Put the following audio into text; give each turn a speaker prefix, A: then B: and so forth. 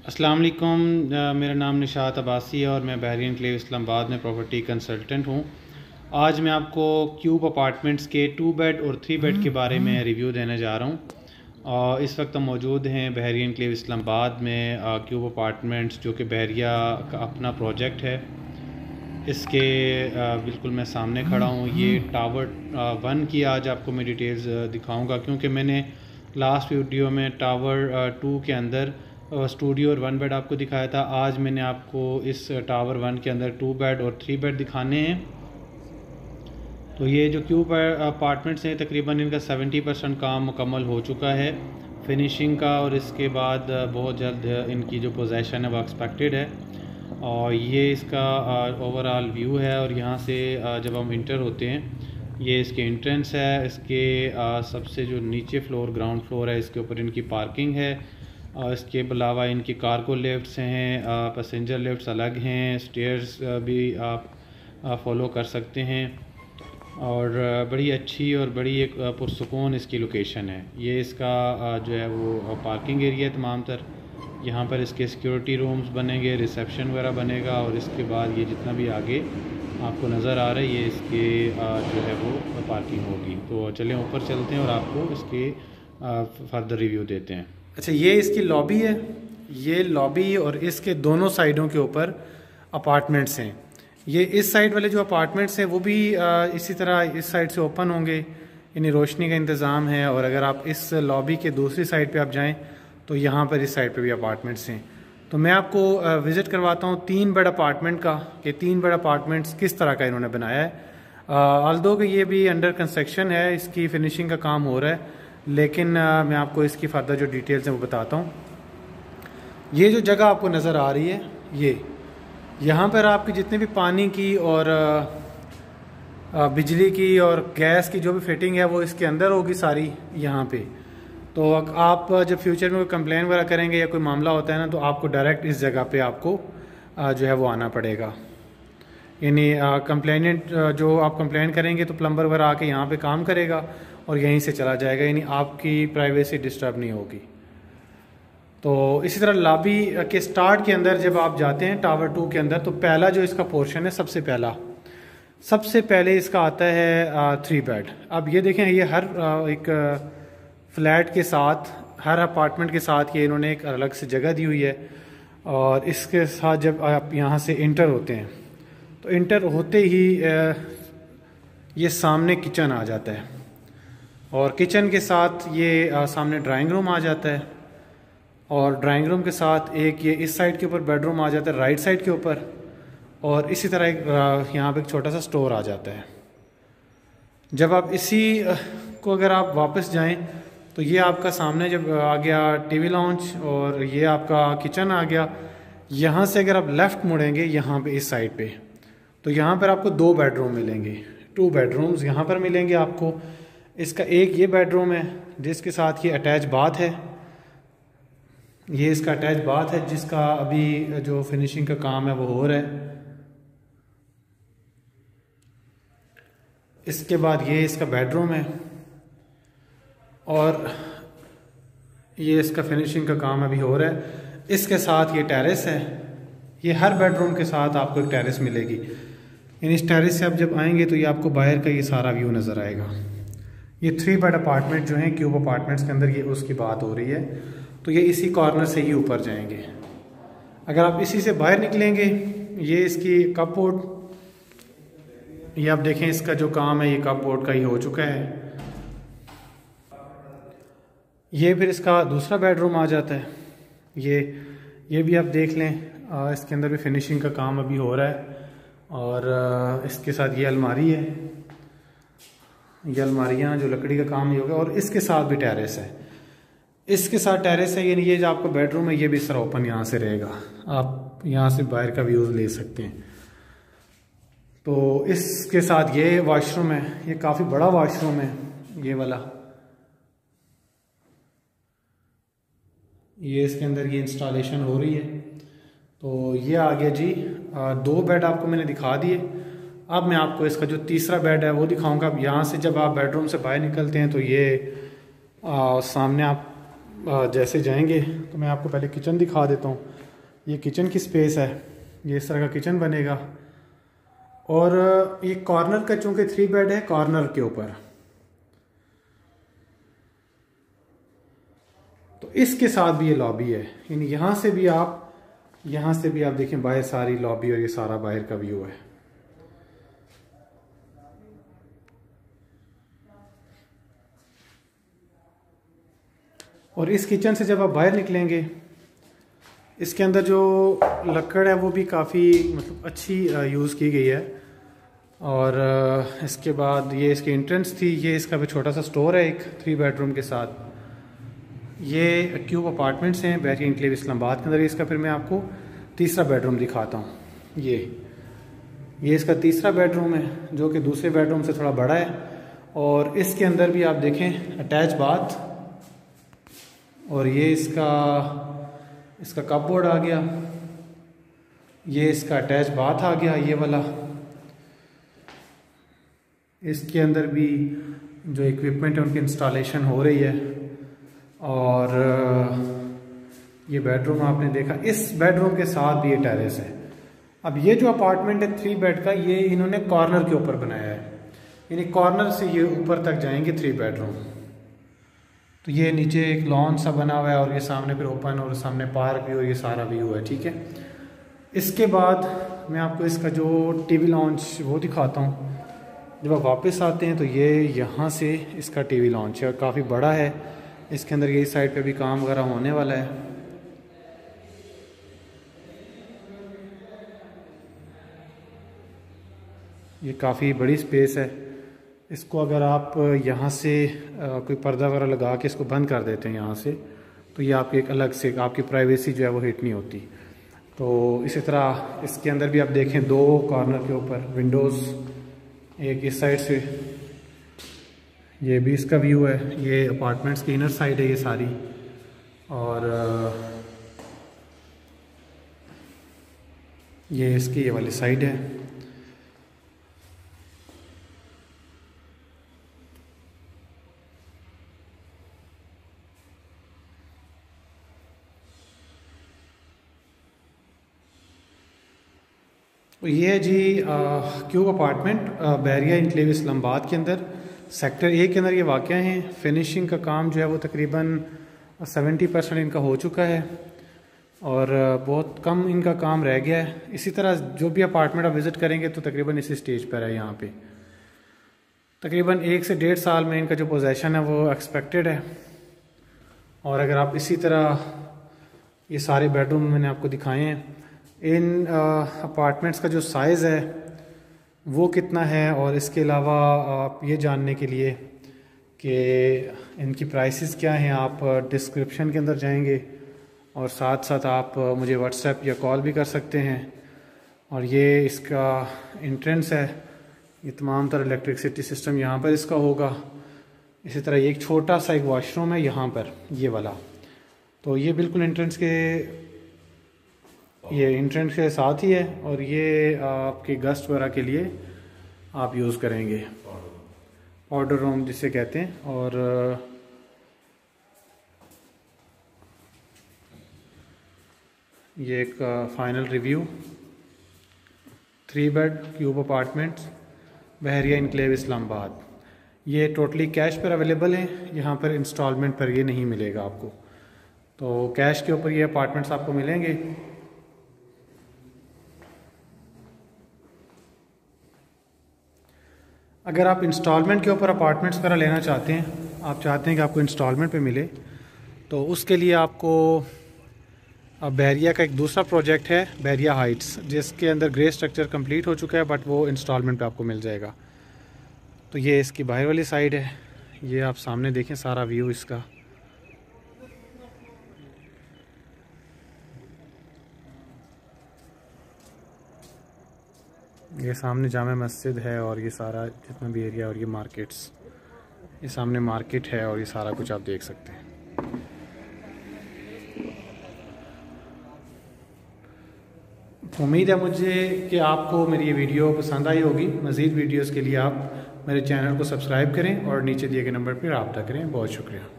A: अस्सलाम वालेकुम। मेरा नाम निशात अब्बासी है और मैं बहरीन एन्क्लेव इस्लामाबाद में प्रॉपर्टी कंसल्टेंट हूँ। आज मैं आपको क्यूब अपार्टमेंट्स के 2 बेड और 3 बेड के बारे में रिव्यू देने जा रहा हूँ। और इस वक्त हम मौजूद हैं बहरीन एन्क्लेव इस्लामाबाद में। क्यूब अपार्टमेंट्स जो कि बहरिया का अपना प्रोजेक्ट है, इसके बिल्कुल मैं सामने खड़ा हूँ। ये टावर 1 की आज आपको मैं डिटेल्स दिखाऊँगा, क्योंकि मैंने लास्ट वीडियो में टावर 2 के अंदर स्टूडियो और 1 बेड आपको दिखाया था। आज मैंने आपको इस टावर 1 के अंदर 2 बेड और 3 बेड दिखाने हैं। तो ये जो क्यूब अपार्टमेंट्स हैं, तकरीबन इनका 70% काम मुकम्मल हो चुका है फिनिशिंग का, और इसके बाद बहुत जल्द इनकी जो पोजेसन है वो एक्सपेक्टेड है। और ये इसका ओवरऑल व्यू है। और यहाँ से जब हम इंटर होते हैं, ये इसके एंट्रेंस है। इसके सबसे जो नीचे फ्लोर, ग्राउंड फ्लोर है, इसके ऊपर इनकी पार्किंग है। और इसके अलावा इनकी कार्गो लिफ्ट्स हैं, पैसेंजर लिफ्ट्स अलग हैं, स्टेयर्स भी आप फॉलो कर सकते हैं। और बड़ी अच्छी और बड़ी एक पुरसुकून इसकी लोकेशन है। ये इसका जो है वो पार्किंग एरिया है तमाम तर। यहाँ पर इसके सिक्योरिटी रूम्स बनेंगे, रिसेप्शन वगैरह बनेगा। और इसके बाद ये जितना भी आगे आपको नज़र आ रहा है, ये इसके जो है वो पार्किंग होगी। तो चलें ऊपर चलते हैं और आपको इसके फर्दर रिव्यू देते हैं।
B: अच्छा, ये इसकी लॉबी है। ये लॉबी और इसके दोनों साइडों के ऊपर अपार्टमेंट्स हैं। ये इस साइड वाले जो अपार्टमेंट्स हैं वो भी इसी तरह इस साइड से ओपन होंगे, यानी रोशनी का इंतज़ाम है। और अगर आप इस लॉबी के दूसरी साइड पे आप जाएं तो यहाँ पर इस साइड पे भी अपार्टमेंट्स हैं। तो मैं आपको विज़िट करवाता हूँ 3 बेड अपार्टमेंट का, कि 3 बेड अपार्टमेंट्स किस तरह का इन्होंने बनाया है। ऑल्दो कि ये भी अंडर कंस्ट्रक्शन है, इसकी फिनिशिंग का काम हो रहा है, लेकिन मैं आपको इसकी फर्दर जो डिटेल्स हैं वो बताता हूँ। ये जो जगह आपको नज़र आ रही है, ये यहाँ पर आपकी जितने भी पानी की और बिजली की और गैस की जो भी फिटिंग है वो इसके अंदर होगी सारी यहाँ पे। तो आप जब फ्यूचर में कोई कंप्लेन वगैरह करेंगे या कोई मामला होता है ना, तो आपको डायरेक्ट इस जगह पे आपको जो है वो आना पड़ेगा। यानी कंप्लेनेंट जो आप कंप्लेन करेंगे तो प्लम्बर वगैरह आके यहाँ पे काम करेगा और यहीं से चला जाएगा, यानी आपकी प्राइवेसी डिस्टर्ब नहीं होगी। तो इसी तरह लॉबी के स्टार्ट के अंदर जब आप जाते हैं टावर 2 के अंदर, तो पहला जो इसका पोर्शन है, सबसे पहले इसका आता है 3 बेड। अब ये देखें, ये हर एक फ्लैट के साथ, हर अपार्टमेंट के साथ ये इन्होंने एक अलग से जगह दी हुई है। और इसके साथ जब आप यहाँ से इंटर होते हैं तो इंटर होते ही ये सामने किचन आ जाता है, और किचन के साथ ये सामने ड्राइंग रूम आ जाता है। और ड्राइंग रूम के साथ एक ये इस साइड के ऊपर बेडरूम आ जाता है, राइट साइड के ऊपर। और इसी तरह एक यहाँ पे एक छोटा सा स्टोर आ जाता है। जब आप इसी को अगर आप वापस जाएं तो ये आपका सामने जब आ गया टीवी लाउंज, और ये आपका किचन आ गया। यहाँ से अगर आप लेफ़्ट मुड़ेंगे यहाँ पे इस साइड पे, तो यहाँ पर आपको 2 बेडरूम मिलेंगे, 2 बेडरूम्स यहाँ पर मिलेंगे आपको। इसका एक ये बेडरूम है जिसके साथ ये अटैच बाथ है। ये इसका अटैच बाथ है जिसका अभी जो फिनिशिंग का काम है वो हो रहा है। इसके बाद ये इसका बेडरूम है, और ये इसका फिनिशिंग का काम अभी हो रहा है। इसके साथ ये टेरेस है। ये हर बेडरूम के साथ आपको एक टेरेस मिलेगी। यानी इस टेरेस से आप जब आएंगे तो ये आपको बाहर का ये सारा व्यू नज़र आएगा। ये 3 बेड अपार्टमेंट जो हैं क्यूब अपार्टमेंट्स के अंदर, ये उसकी बात हो रही है। तो ये इसी कॉर्नर से ही ऊपर जाएंगे। अगर आप इसी से बाहर निकलेंगे, ये इसकी कपबोर्ड, ये आप देखें इसका जो काम है ये कपबोर्ड का ही हो चुका है। ये फिर इसका दूसरा बेडरूम आ जाता है। ये भी आप देख लें, इसके अंदर भी फिनिशिंग का काम अभी हो रहा है। और इसके साथ ये अलमारी है, ये अलमारियाँ जो लकड़ी का काम ही होगा। और इसके साथ भी टेरेस है, इसके साथ टेरेस है। यानी ये जो आपका बेडरूम है ये भी इस तरह ओपन यहाँ से रहेगा, आप यहाँ से बाहर का व्यूज़ ले सकते हैं। तो इसके साथ ये वॉशरूम है, ये काफ़ी बड़ा वॉशरूम है ये वाला। ये इसके अंदर ये इंस्टॉलेशन हो रही है। तो ये आ गया जी 2 बेड आपको मैंने दिखा दिए। अब मैं आपको इसका जो तीसरा बेड है वो दिखाऊंगा। अब यहाँ से जब आप बेडरूम से बाहर निकलते हैं तो ये सामने आप जैसे जाएंगे तो मैं आपको पहले किचन दिखा देता हूँ। ये किचन की स्पेस है, ये इस तरह का किचन बनेगा। और ये कॉर्नर का चूँकि 3 बेड है कॉर्नर के ऊपर, तो इसके साथ भी ये लॉबी है, यानी यहाँ से भी आप देखें बाहर सारी लॉबी और ये सारा बाहर का व्यू है। और इस किचन से जब आप बाहर निकलेंगे, इसके अंदर जो लकड़ है वो भी काफ़ी मतलब अच्छी यूज़ की गई है। और इसके बाद ये इसकी एंट्रेंस थी, ये इसका भी छोटा सा स्टोर है एक 3 बेडरूम के साथ। ये क्यूब अपार्टमेंट्स हैं बहरिया एनक्लेव इस्लामाबाद के अंदर। इसका फिर मैं आपको तीसरा बेडरूम दिखाता हूँ। ये इसका तीसरा बेडरूम है जो कि दूसरे बेडरूम से थोड़ा बड़ा है। और इसके अंदर भी आप देखें अटैच बाथ, और ये इसका कपबोर्ड आ गया, ये इसका अटैच बाथ आ गया ये वाला। इसके अंदर भी जो इक्विपमेंट है उनकी इंस्टॉलेशन हो रही है। और ये बेडरूम आपने देखा, इस बेडरूम के साथ भी ये टेरेस है। अब ये जो अपार्टमेंट है 3 बेड का, ये इन्होंने कॉर्नर के ऊपर बनाया है, यानी कॉर्नर से ये ऊपर तक जाएंगे 3 बेडरूम। तो ये नीचे एक लॉन सा बना हुआ है और ये सामने फिर ओपन और सामने पार्क भी और ये सारा व्यू है, ठीक है। इसके बाद मैं आपको इसका जो टीवी लॉन्च वो दिखाता हूँ। जब आप वापस आते हैं तो ये यहाँ से इसका टीवी लॉन्च है, काफ़ी बड़ा है। इसके अंदर यही साइड पे भी काम वगैरह होने वाला है। ये काफ़ी बड़ी स्पेस है। इसको अगर आप यहाँ से कोई पर्दा वगैरह लगा के इसको बंद कर देते हैं यहाँ से, तो ये आपकी एक अलग से आपकी प्राइवेसी जो है वो हिट नहीं होती। तो इसी तरह इसके अंदर भी आप देखें 2 कॉर्नर के ऊपर विंडोज़, एक इस साइड से, ये भी इसका व्यू है। ये अपार्टमेंट्स की इनर साइड है ये सारी। और ये इसकी ये वाली साइड है। तो ये है G cube apartment Bahria enclave Islamabad के अंदर सेक्टर A के अंदर ये वाक़या हैं। फिनिशिंग का काम जो है वो तकरीबन 70% इनका हो चुका है और बहुत कम इनका काम रह गया है। इसी तरह जो भी अपार्टमेंट आप विज़िट करेंगे तो तकरीबन इसी स्टेज पर है। यहाँ पे तकरीबन 1 से 1.5 साल में इनका जो पोजेसन है वो एक्सपेक्टेड है। और अगर आप इसी तरह ये सारे बेडरूम मैंने आपको दिखाए हैं, इन अपार्टमेंट्स का जो साइज़ है वो कितना है, और इसके अलावा आप ये जानने के लिए कि इनकी प्राइसेस क्या हैं, आप डिस्क्रिप्शन के अंदर जाएंगे और साथ साथ आप मुझे व्हाट्सएप या कॉल भी कर सकते हैं। और ये इसका एंट्रेंस है, ये तमाम तरह इलेक्ट्रिसिटी सिस्टम यहाँ पर इसका होगा। इसी तरह एक छोटा सा एक वॉशरूम है यहाँ पर, ये वाला। तो ये बिल्कुल एंट्रेंस के साथ ही है। और ये आपके गेस्ट वगैरह के लिए आप यूज़ करेंगे, पाउडर रूम जिसे कहते हैं। और ये एक final review 3 bed cube apartments Bahria enclave Islamabad. ये टोटली कैश पर अवेलेबल हैं, यहाँ पर इंस्टॉलमेंट पर ये नहीं मिलेगा आपको। तो कैश के ऊपर ये अपार्टमेंट्स आपको मिलेंगे। अगर आप इंस्टॉलमेंट के ऊपर अपार्टमेंट्स वगैरह लेना चाहते हैं, आप चाहते हैं कि आपको इंस्टॉलमेंट पे मिले, तो उसके लिए आपको बहरिया का एक दूसरा प्रोजेक्ट है बहरिया हाइट्स, जिसके अंदर ग्रे स्ट्रक्चर कंप्लीट हो चुका है, बट वो इंस्टॉलमेंट पे आपको मिल जाएगा। तो ये इसकी बाहर वाली साइड है, ये आप सामने देखें सारा व्यू इसका। ये सामने जामा मस्जिद है और ये सारा जितना भी एरिया और ये मार्केट्स, ये सामने मार्केट है और ये सारा कुछ आप देख सकते हैं। उम्मीद है मुझे कि आपको मेरी ये वीडियो पसंद आई होगी। मज़ीद वीडियोस के लिए आप मेरे चैनल को सब्सक्राइब करें और नीचे दिए गए नंबर पर रब्ता करें। बहुत शुक्रिया।